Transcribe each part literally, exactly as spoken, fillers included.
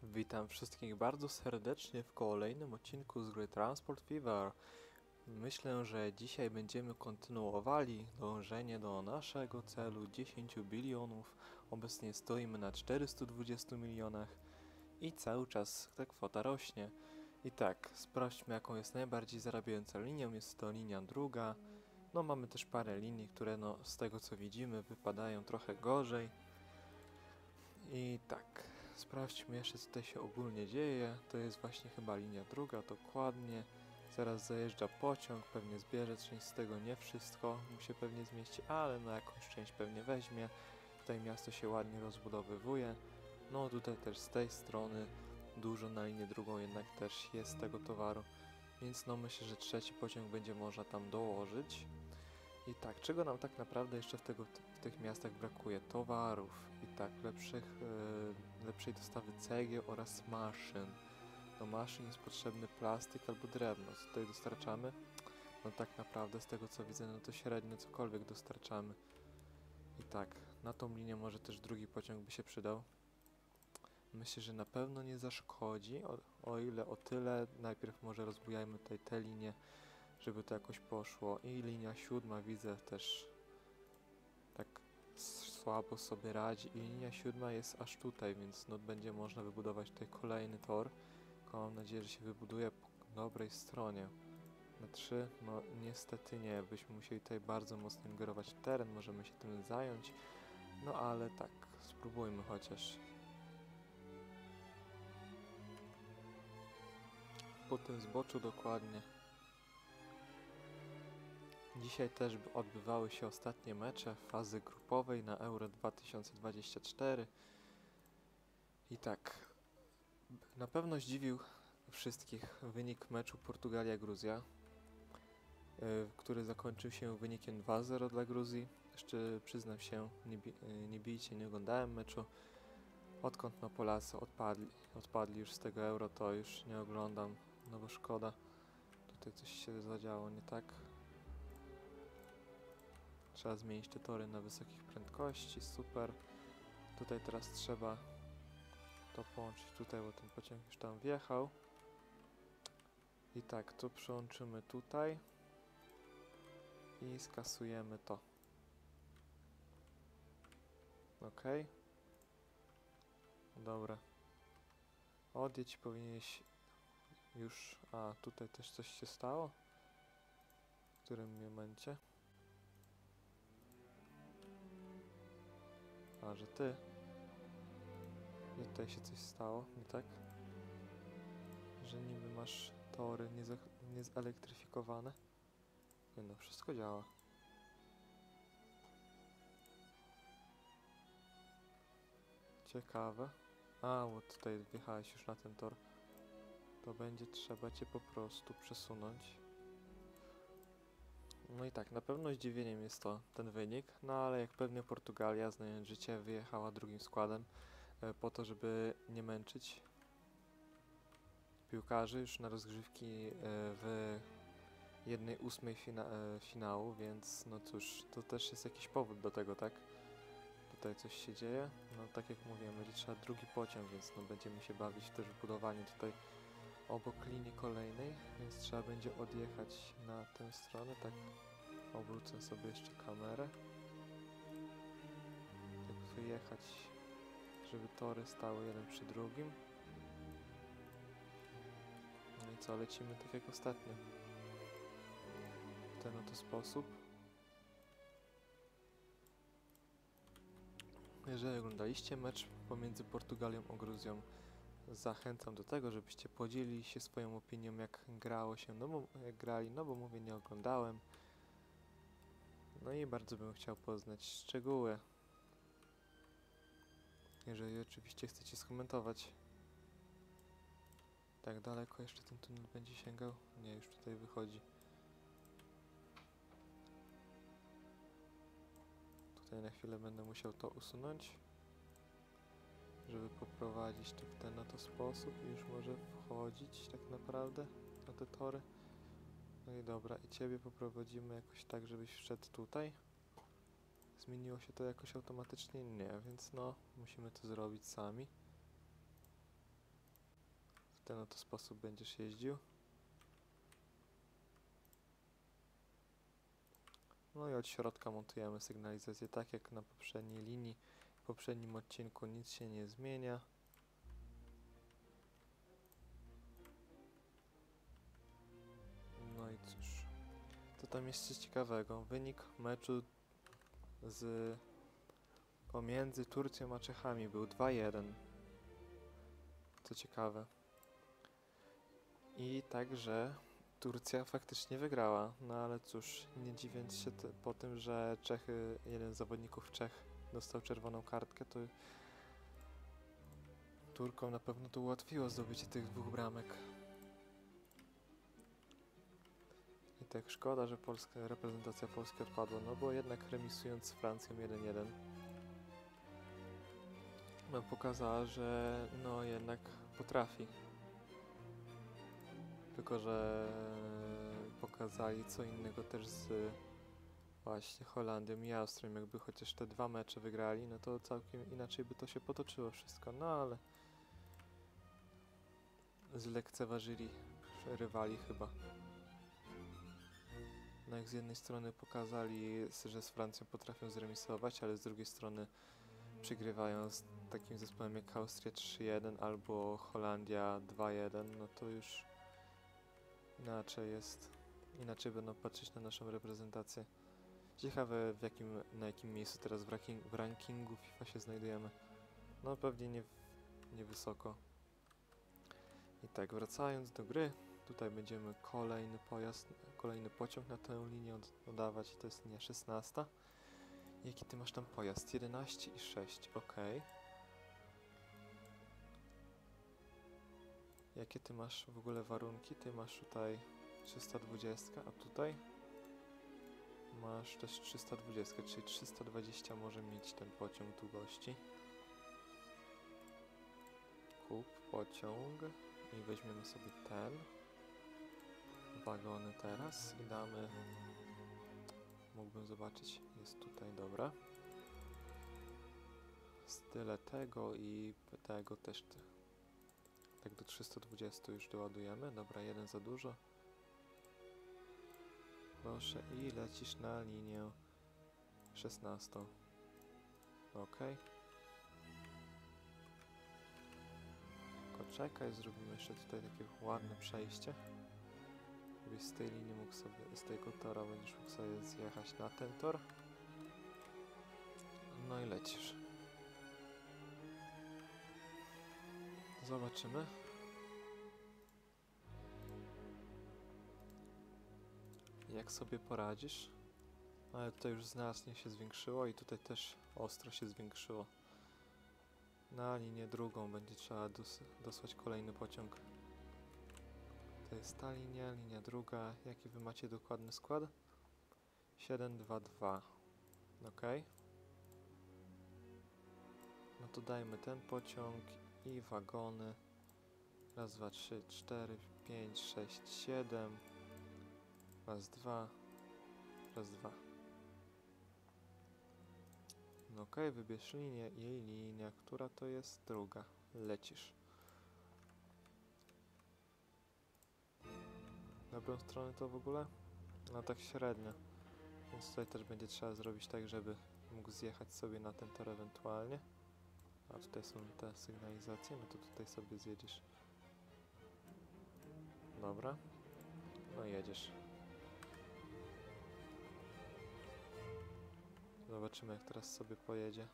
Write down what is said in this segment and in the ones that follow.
Witam wszystkich bardzo serdecznie w kolejnym odcinku z gry Transport Fever. Myślę, że dzisiaj będziemy kontynuowali dążenie do naszego celu dziesięć bilionów. Obecnie stoimy na czterystu dwudziestu milionach i cały czas ta kwota rośnie. I tak, sprawdźmy, jaką jest najbardziej zarabiająca linią. Jest to linia druga. No mamy też parę linii, które no z tego co widzimy wypadają trochę gorzej. I tak, sprawdźmy jeszcze, co tutaj się ogólnie dzieje. To jest właśnie chyba linia druga, dokładnie. Zaraz zajeżdża pociąg, pewnie zbierze część z tego, nie wszystko mu się pewnie zmieści, ale no jakąś część pewnie weźmie. Tutaj miasto się ładnie rozbudowywuje. No tutaj też z tej strony dużo na linię drugą jednak też jest tego towaru. Więc no myślę, że trzeci pociąg będzie można tam dołożyć. I tak, czego nam tak naprawdę jeszcze w, tego, w tych miastach brakuje? Towarów i tak, lepszych, e, lepszej dostawy cegieł oraz maszyn. Do maszyn jest potrzebny plastik albo drewno. Co tutaj dostarczamy? No tak naprawdę z tego co widzę, no to średnio cokolwiek dostarczamy. I tak, na tą linię może też drugi pociąg by się przydał. Myślę, że na pewno nie zaszkodzi, o, o ile o tyle. Najpierw może rozbujajmy tutaj te linie, żeby to jakoś poszło. I linia siódma widzę też tak słabo sobie radzi. I linia siódma jest aż tutaj, więc no będzie można wybudować tutaj kolejny tor. Tylko mam nadzieję, że się wybuduje po dobrej stronie. Na trzy, no niestety nie, byśmy musieli tutaj bardzo mocno ingerować w teren, możemy się tym zająć. No ale tak, spróbujmy chociaż. Po tym zboczu dokładnie. Dzisiaj też odbywały się ostatnie mecze fazy grupowej na Euro dwa tysiące dwadzieścia cztery. I tak, na pewno zdziwił wszystkich wynik meczu Portugalia-Gruzja, yy, który zakończył się wynikiem dwa zero dla Gruzji. Jeszcze przyznam się, nie, bi yy, nie bijcie, nie oglądałem meczu. Odkąd no Polacy odpadli, odpadli już z tego Euro, to już nie oglądam, no bo szkoda. Tutaj coś się zadziało nie tak. Trzeba zmienić te tory na wysokich prędkości, super. Tutaj teraz trzeba to połączyć tutaj, bo ten pociąg już tam wjechał. I tak, to przełączymy tutaj. I skasujemy to. Ok. Dobra. Odjedź powinieneś już... A, tutaj też coś się stało? W którym momencie? A, że ty. I tutaj się coś stało, nie tak? Że niby masz tory niezelektryfikowane. Nie no, wszystko działa. Ciekawe. A, bo tutaj wjechałeś już na ten tor. To będzie trzeba cię po prostu przesunąć. No i tak, na pewno zdziwieniem jest to ten wynik, no ale jak pewnie Portugalia, znając życie, wyjechała drugim składem e, po to, żeby nie męczyć piłkarzy już na rozgrzewki e, w jednej ósmej fina e, finału, więc no cóż, to też jest jakiś powód do tego, tak? Tutaj coś się dzieje, no tak jak mówiłem, będzie trzeba drugi pociąg, więc no będziemy się bawić też w budowanie tutaj obok linii kolejnej, więc trzeba będzie odjechać na tę stronę, tak obrócę sobie jeszcze kamerę, tak wyjechać, żeby tory stały jeden przy drugim. No i co, lecimy tak jak ostatnio, w ten oto sposób. Jeżeli oglądaliście mecz pomiędzy Portugalią a Gruzją, zachęcam do tego, żebyście podzielili się swoją opinią, jak grało się, no bo jak grali, no bo mówię, nie oglądałem. No i bardzo bym chciał poznać szczegóły. Jeżeli oczywiście chcecie skomentować. Tak daleko jeszcze ten tunel będzie sięgał? Nie, już tutaj wychodzi. Tutaj na chwilę będę musiał to usunąć, żeby poprowadzić to w ten oto sposób i już może wchodzić tak naprawdę na te tory. No i dobra, i ciebie poprowadzimy jakoś tak, żebyś wszedł tutaj. Zmieniło się to jakoś automatycznie? Nie, więc no, musimy to zrobić sami. ten oto sposób będziesz jeździł. No i od środka montujemy sygnalizację, tak jak na poprzedniej linii. W poprzednim odcinku nic się nie zmienia. No i cóż, co tam jeszcze ciekawego? Wynik meczu z pomiędzy Turcją a Czechami był dwa jeden. Co ciekawe. I także Turcja faktycznie wygrała, no ale cóż, nie dziwiąc się te, po tym, że Czechy, jeden z zawodników Czech dostał czerwoną kartkę, to Turkom na pewno to ułatwiło zdobycie tych dwóch bramek. I tak szkoda, że polska reprezentacja Polski odpadła, no bo jednak remisując z Francją jeden jeden, no pokazała, że no jednak potrafi. Tylko że pokazali co innego też z właśnie Holandią i Austrią. Jakby chociaż te dwa mecze wygrali, no to całkiem inaczej by to się potoczyło wszystko. No ale zlekceważyli rywali chyba. No jak z jednej strony pokazali, że z Francją potrafią zremisować, ale z drugiej strony przegrywają z takim zespołem jak Austria trzy jeden albo Holandia dwa jeden, no to już inaczej jest. Inaczej będą patrzeć na naszą reprezentację. Ciekawe w jakim, na jakim miejscu teraz w, ranking, w rankingu FIFA się znajdujemy. No pewnie nie, nie wysoko. I tak, wracając do gry, tutaj będziemy kolejny pojazd, kolejny pociąg na tę linię od, dodawać. To jest linia szesnasta. Jaki ty masz tam pojazd? jedenaście i sześć, ok. Jakie ty masz w ogóle warunki? Ty masz tutaj trzysta dwadzieścia, a tutaj masz też trzysta dwadzieścia, czyli trzysta dwadzieścia może mieć ten pociąg długości. Kup pociąg i weźmiemy sobie ten wagony teraz i damy, mógłbym zobaczyć, jest tutaj, dobra. Z tyle tego i tego też te, tak do trzystu dwudziestu już doładujemy, dobra, jeden za dużo. Proszę i lecisz na linię szesnastą. Ok. Poczekaj, zrobimy jeszcze tutaj takie ładne przejście. Żebyś z tej linii mógł sobie, z tego tora będziesz mógł sobie zjechać na ten tor. No i lecisz. Zobaczymy. Jak sobie poradzisz. Ale tutaj już znacznie się zwiększyło i tutaj też ostro się zwiększyło. Na linię drugą będzie trzeba dos dosłać kolejny pociąg. To jest ta linia, linia druga. Jaki wy macie dokładny skład? siedem dwa dwa. Ok. No to dajmy ten pociąg i wagony. Raz, dwa, trzy, cztery, pięć, sześć, siedem. Raz, dwa. Raz, dwa. No ok, wybierz linię i linia, która to jest druga. Lecisz. Dobrą stronę to w ogóle? No tak średnio. Więc tutaj też będzie trzeba zrobić tak, żeby mógł zjechać sobie na ten tor ewentualnie. A tutaj są te sygnalizacje, no to tutaj sobie zjedziesz. Dobra. No i jedziesz. Zobaczymy jak teraz sobie pojedzie.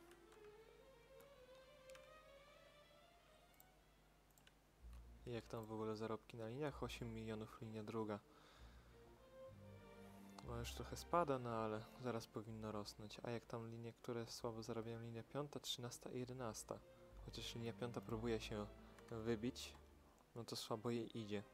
I jak tam w ogóle zarobki na liniach? osiem milionów linia druga. No już trochę spada, no ale zaraz powinno rosnąć. A jak tam linie, które słabo zarabiają? Linia piąta, trzynasta i jedenasta. Chociaż linia piąta próbuje się wybić, no to słabo jej idzie.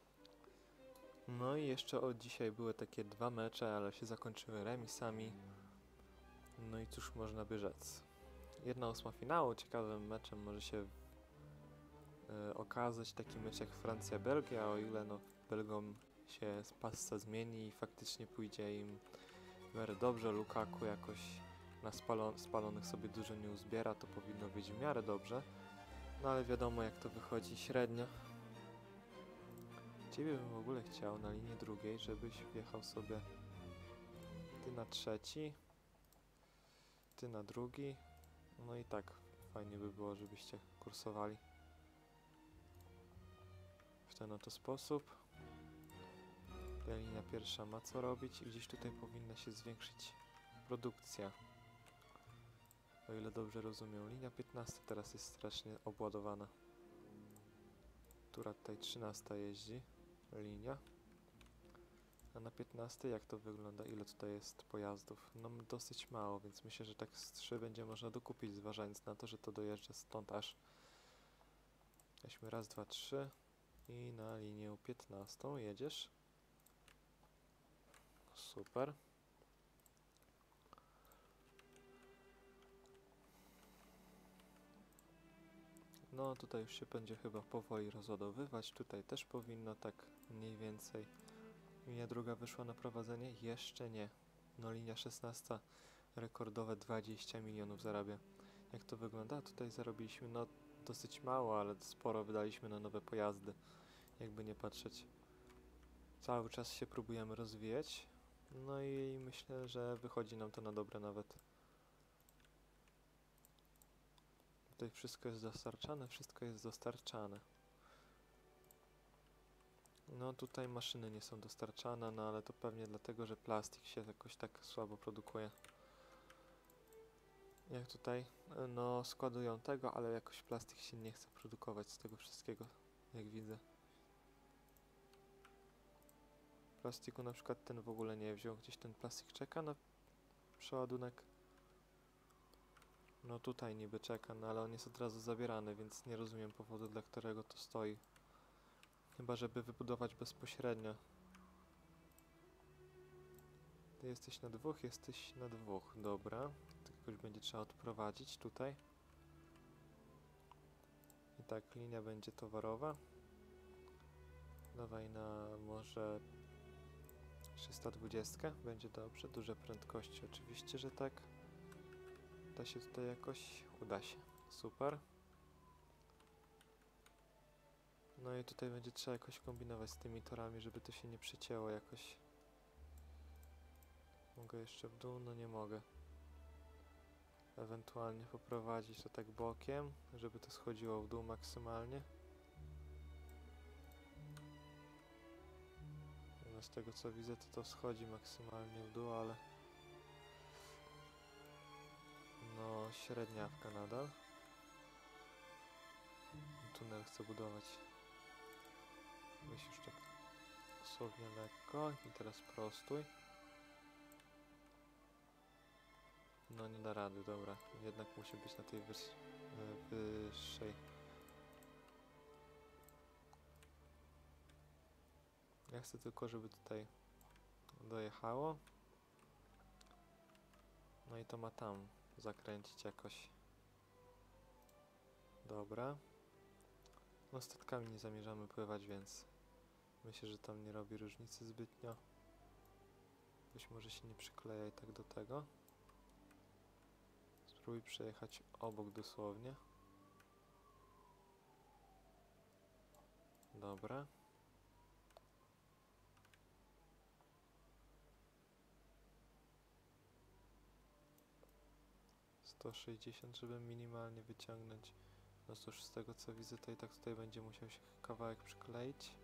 No i jeszcze od dzisiaj były takie dwa mecze, ale się zakończyły remisami. No i cóż można by rzec. Jedna ósma finału, ciekawym meczem może się y, okazać taki mecz jak Francja-Belgia, o ile no Belgom się pasca zmieni i faktycznie pójdzie im w miarę dobrze. Lukaku jakoś na spalo spalonych sobie dużo nie uzbiera, to powinno być w miarę dobrze. No ale wiadomo jak to wychodzi średnio. Ciebie bym w ogóle chciał na linii drugiej, żebyś wjechał sobie ty na trzeci, ty na drugi. No i tak fajnie by było, żebyście kursowali w ten oto sposób. Ta linia pierwsza ma co robić i gdzieś tutaj powinna się zwiększyć produkcja. O ile dobrze rozumiem, linia piętnasta teraz jest strasznie obładowana. Która tutaj trzynasta jeździ, linia. A na piętnastej jak to wygląda? Ile tutaj jest pojazdów? No dosyć mało, więc myślę, że tak z trzy będzie można dokupić, zważając na to, że to dojeżdża stąd aż. Weźmy raz, dwa, trzy i na linię piętnastą jedziesz. Super. No tutaj już się będzie chyba powoli rozładowywać. Tutaj też powinno tak mniej więcej. Linia druga wyszła na prowadzenie? Jeszcze nie. No linia szesnasta rekordowe dwadzieścia milionów zarabia. Jak to wygląda? Tutaj zarobiliśmy no dosyć mało, ale sporo wydaliśmy na nowe pojazdy. Jakby nie patrzeć. Cały czas się próbujemy rozwijać. No i myślę, że wychodzi nam to na dobre nawet. Tutaj wszystko jest dostarczane, wszystko jest dostarczane. No tutaj maszyny nie są dostarczane, no ale to pewnie dlatego, że plastik się jakoś tak słabo produkuje. Jak tutaj? No składują tego, ale jakoś plastik się nie chce produkować z tego wszystkiego, jak widzę. Plastiku na przykład ten w ogóle nie wziął, gdzieś ten plastik czeka na przeładunek. No tutaj niby czeka, no ale on jest od razu zabierany, więc nie rozumiem powodu, dla którego to stoi. Chyba żeby wybudować bezpośrednio. Ty jesteś na dwóch, jesteś na dwóch, dobra. Tylko już będzie trzeba odprowadzić tutaj. I tak, linia będzie towarowa. Dawaj na może trzysta dwadzieścia, będzie dobrze. Duże prędkości, oczywiście, że tak. Da się tutaj jakoś? Uda się. Super. No i tutaj będzie trzeba jakoś kombinować z tymi torami, żeby to się nie przecięło jakoś. Mogę jeszcze w dół? No nie mogę. Ewentualnie poprowadzić to tak bokiem, żeby to schodziło w dół maksymalnie. No z tego co widzę, to to schodzi maksymalnie w dół, ale no średniawka nadal. Tunel chcę budować. Weź już tak dosłownie lekko i teraz prostuj. No nie da rady, dobra. Jednak musi być na tej wys wyższej. Ja chcę tylko, żeby tutaj dojechało. No i to ma tam zakręcić jakoś. Dobra. No statkami nie zamierzamy pływać, więc myślę, że tam nie robi różnicy zbytnio. Być może się nie przykleja i tak do tego. Spróbuj przejechać obok dosłownie. Dobra. sto sześćdziesiąt, żeby minimalnie wyciągnąć. No cóż, z tego co widzę, to i tak tutaj będzie musiał się kawałek przykleić.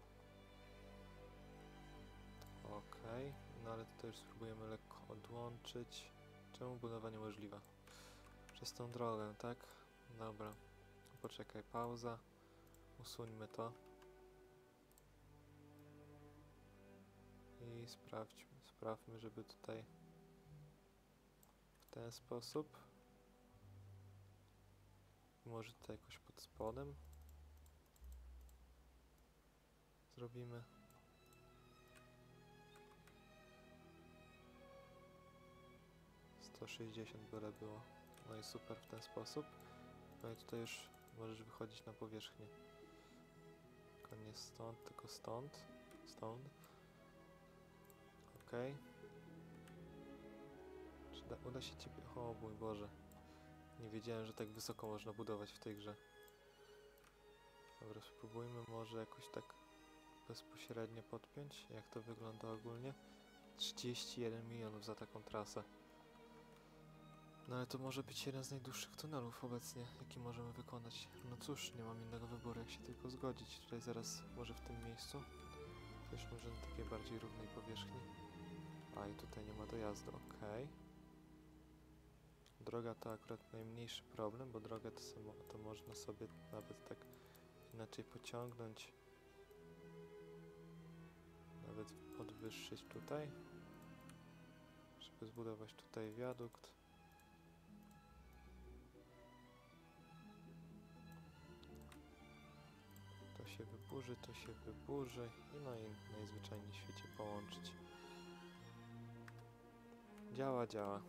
Okej, no ale tutaj już spróbujemy lekko odłączyć. Czemu budowa niemożliwa? Przez tą drogę, tak? Dobra. Poczekaj, pauza. Usuńmy to. I sprawdźmy, sprawdźmy, żeby tutaj w ten sposób. Może tutaj jakoś pod spodem zrobimy. sto sześćdziesiąt byle było. No i super w ten sposób. No i tutaj już możesz wychodzić na powierzchnię. Tylko nie stąd, tylko stąd. Stąd. Okej. Czy da, uda się Ciebie... O mój Boże. Nie wiedziałem, że tak wysoko można budować w tej grze. Dobra, spróbujmy może jakoś tak bezpośrednio podpiąć. Jak to wygląda ogólnie? trzydzieści jeden milionów za taką trasę. No ale to może być jeden z najdłuższych tunelów obecnie, jaki możemy wykonać. No cóż, nie mam innego wyboru, jak się tylko zgodzić. Tutaj zaraz, może w tym miejscu, też może na takiej bardziej równej powierzchni. A i tutaj nie ma dojazdu, ok. Droga to akurat najmniejszy problem, bo drogę to, samo, to można sobie nawet tak inaczej pociągnąć. Nawet podwyższyć tutaj, żeby zbudować tutaj wiadukt. To się wyburzy, to się wyburzy i no i najzwyczajniej w świecie połączyć. Działa, działa.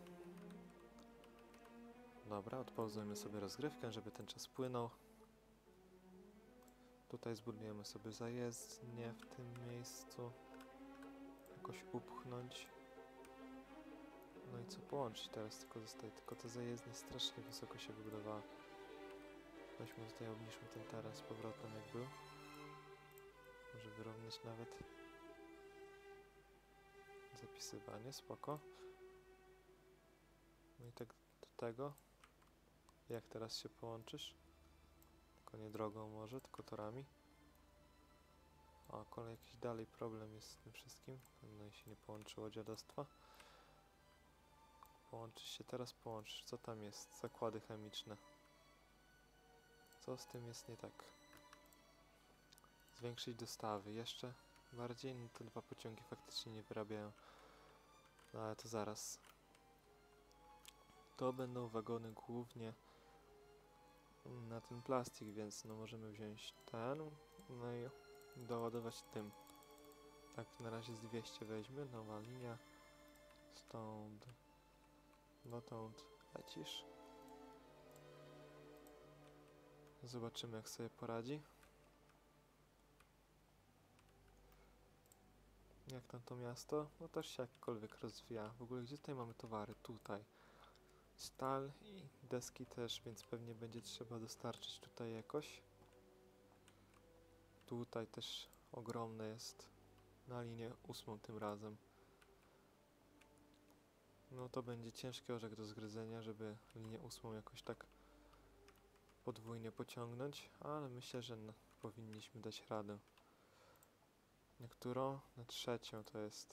Dobra, odpauzujemy sobie rozgrywkę, żeby ten czas płynął. Tutaj zbudujemy sobie zajezdnię w tym miejscu. Jakoś upchnąć. No i co połączyć teraz? Tylko zostaje, tylko ta zajezdnia strasznie wysoko się wybudowała. Weźmy tutaj, obniżmy ten taras z powrotem jak był. Może wyrównać nawet zapisywanie, spoko. No i tak do tego. Jak teraz się połączysz? Tylko nie drogą może, tylko torami. A kolej jakiś dalej problem jest z tym wszystkim. No i się nie połączyło dziadostwa. Połączysz się, teraz połączysz. Co tam jest? Zakłady chemiczne. Co z tym jest nie tak? Zwiększyć dostawy. Jeszcze bardziej? No te dwa pociągi faktycznie nie wyrabiają. No ale to zaraz. To będą wagony głównie na ten plastik, więc no możemy wziąć ten, no i doładować tym. Tak, na razie z dwieście weźmy, nowa linia. Stąd. Dotąd lecisz. Zobaczymy, jak sobie poradzi. Jak tam to miasto? No też się jakkolwiek rozwija. W ogóle gdzie tutaj mamy towary? Tutaj. Stal i deski też, więc pewnie będzie trzeba dostarczyć tutaj jakoś. Tutaj też ogromne jest. Na linię ósmą tym razem. No to będzie ciężki orzech do zgryzenia, żeby linię ósmą jakoś tak podwójnie pociągnąć, ale myślę, że no, powinniśmy dać radę. Na którą? Na trzecią to jest.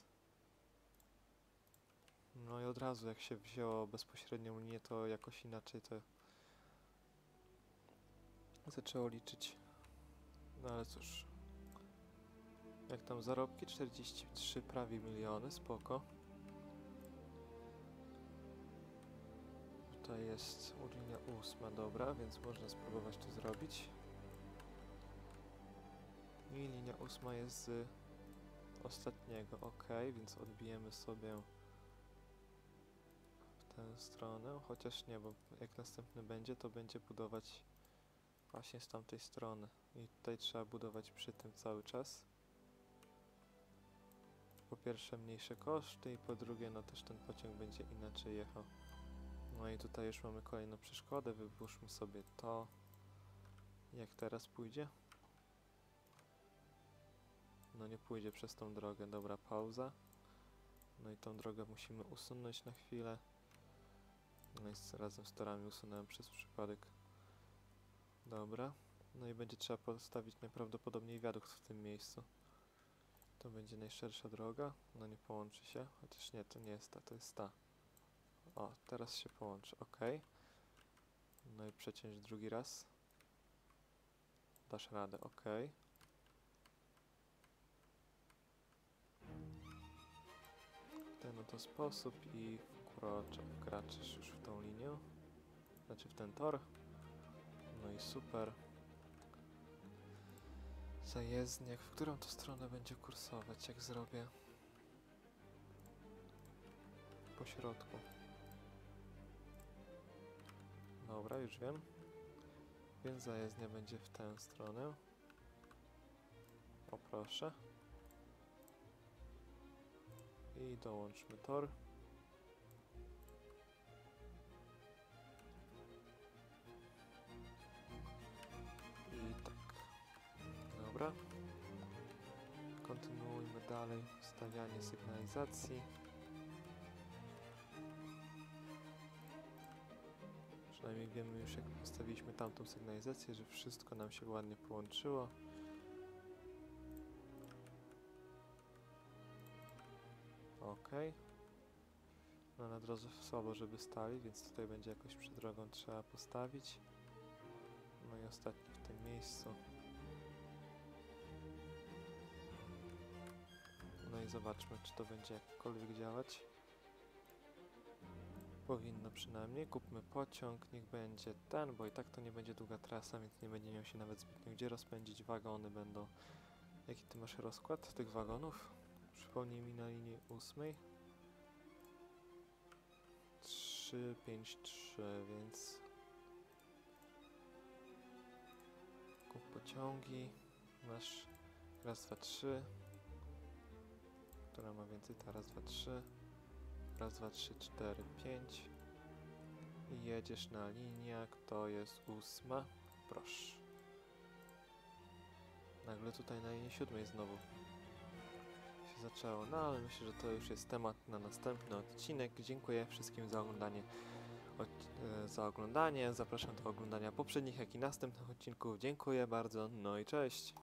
No i od razu jak się wzięło bezpośrednią linię, to jakoś inaczej to zaczęło liczyć. No ale cóż. Jak tam zarobki? czterdzieści trzy prawie miliony, spoko. Tutaj jest linia ósma, dobra, więc można spróbować to zrobić. I linia ósma jest z ostatniego, ok, więc odbijemy sobie w tę stronę, chociaż nie, bo jak następny będzie, to będzie budować właśnie z tamtej strony. I tutaj trzeba budować przy tym cały czas. Po pierwsze mniejsze koszty i po drugie no też ten pociąg będzie inaczej jechał. No i tutaj już mamy kolejną przeszkodę, wypuszczmy sobie to. Jak teraz pójdzie? No nie pójdzie przez tą drogę, dobra, pauza. No i tą drogę musimy usunąć na chwilę. No i z, razem z torami usunąłem przez przypadek. Dobra. No i będzie trzeba postawić najprawdopodobniej wiadukt w tym miejscu. To będzie najszersza droga. No nie połączy się, chociaż nie, to nie jest ta, to jest ta. O, teraz się połączy, ok. No i przeciąć drugi raz. Dasz radę, ok. W ten oto sposób i wkroczy, wkraczysz już w tą linię. Znaczy w ten tor. No i super. Zajezdniak, w którą to stronę będzie kursować, jak zrobię po środku. Dobra, już wiem. Więc zajezdnia będzie w tę stronę. O proszę. I dołączmy tor. I tak. Dobra. kontynuujmy dalej stawianie sygnalizacji. Przynajmniej wiemy już, jak postawiliśmy tamtą sygnalizację, że wszystko nam się ładnie połączyło. Ok. No na drodze słabo, żeby stali, więc tutaj będzie jakoś przy drogą trzeba postawić. No i ostatni w tym miejscu. No i zobaczmy, czy to będzie jakkolwiek działać. Powinno przynajmniej. Kupmy pociąg, niech będzie ten, bo i tak to nie będzie długa trasa, więc nie będzie miał się nawet zbytnio gdzie rozpędzić. Wagony będą... Jaki ty masz rozkład tych wagonów? Przypomnij mi na linii ósmej. trzy, pięć, trzy, więc... Kup pociągi. Masz raz, dwa, trzy. Która ma więcej? Ta raz, dwa, trzy. Raz, dwa, trzy, cztery, pięć. I jedziesz na linię, to jest ósma. Proszę. Nagle tutaj na linii siódmej znowu się zaczęło. No ale myślę, że to już jest temat na następny odcinek. Dziękuję wszystkim za oglądanie. Od, e, za oglądanie. Zapraszam do oglądania poprzednich, jak i następnych odcinków. Dziękuję bardzo. No i cześć.